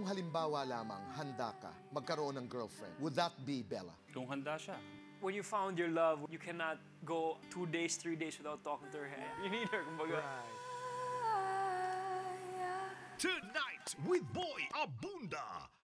Kung halimbawa lamang handa ka magkaroon ng girlfriend, would that be Bella? Kung handa siya. When you found your love, you cannot go 2 days, 3 days without talking to her. You need her, kumbaga. Tonight with Boy Abunda.